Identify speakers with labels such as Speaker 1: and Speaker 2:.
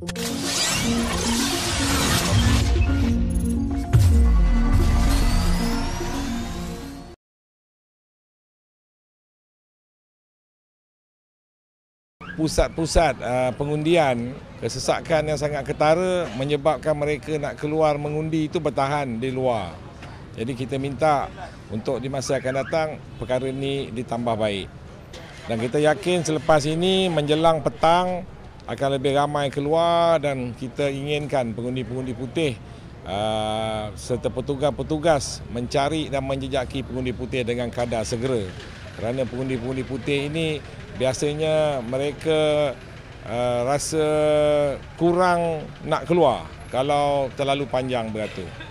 Speaker 1: Pusat-pusat pengundian, kesesakan yang sangat ketara menyebabkan mereka nak keluar mengundi itu bertahan di luar. Jadi kita minta untuk di masa akan datang perkara ini ditambah baik. Dan kita yakin selepas ini menjelang petang akan lebih ramai keluar dan kita inginkan pengundi-pengundi putih serta petugas-petugas mencari dan menjejaki pengundi putih dengan kadar segera. Kerana pengundi-pengundi putih ini biasanya mereka rasa kurang nak keluar kalau terlalu panjang beratur.